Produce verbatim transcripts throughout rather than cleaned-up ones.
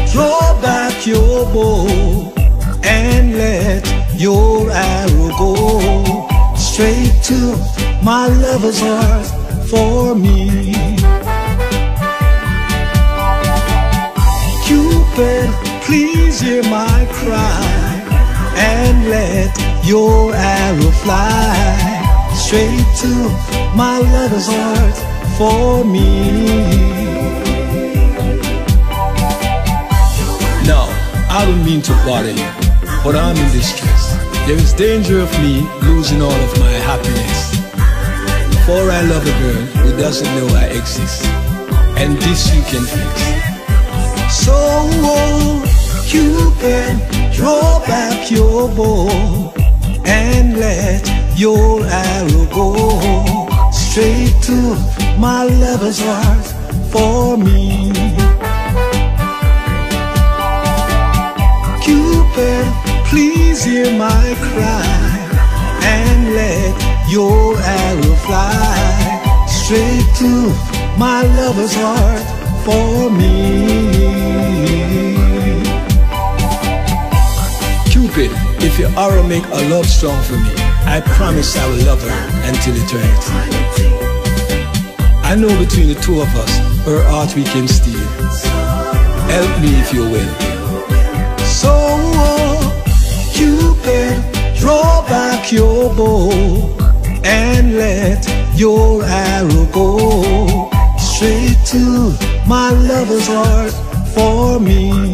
draw back your bow and let your arrow go straight to my lover's heart for me. Cupid, please hear my cry and let your arrow fly straight to my lover's heart for me. Now, I don't mean to bother you, but I'm in distress. There is danger of me losing all of my happiness. For I love a girl who doesn't know I exist, and this you can fix. So, oh, Cupid, draw back your bow and let your arrow go straight to my lover's heart for me. Cupid, please hear my cry and let your arrow fly straight to my lover's heart for me. Cupid, if your arrow make a love strong for me, I promise I will love her until eternity. I know between the two of us, her heart we can steal. Help me if you will. So, Cupid, draw back your bow and let your arrow go straight to my lover's heart for me.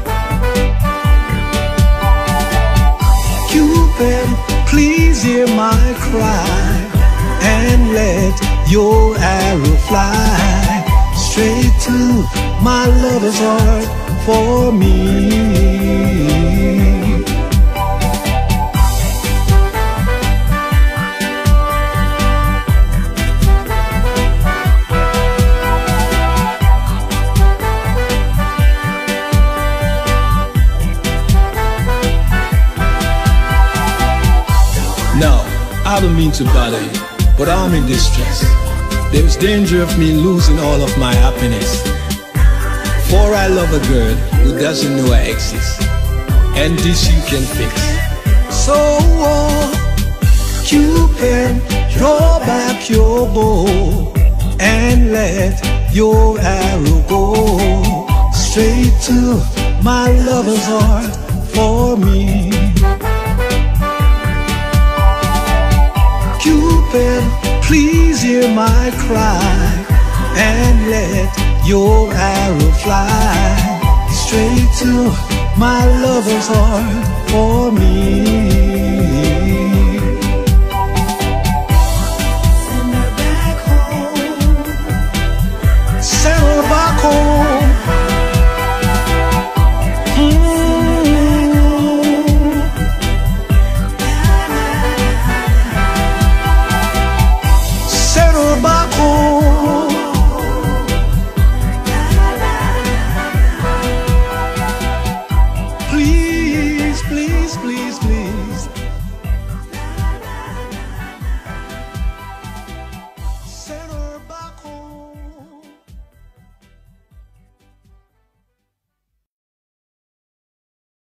Cupid, please hear my cry and let your arrow fly straight to my lover's heart for me. Now, I don't mean to bother you, but I'm in distress. There's danger of me losing all of my happiness. For I love a girl who doesn't know I exist, and this you can fix. So, oh, Cupid, draw back your bow and let your arrow go straight to my lover's heart for me. Cupid, please hear my cry and let your arrow fly straight to my lover's heart for me.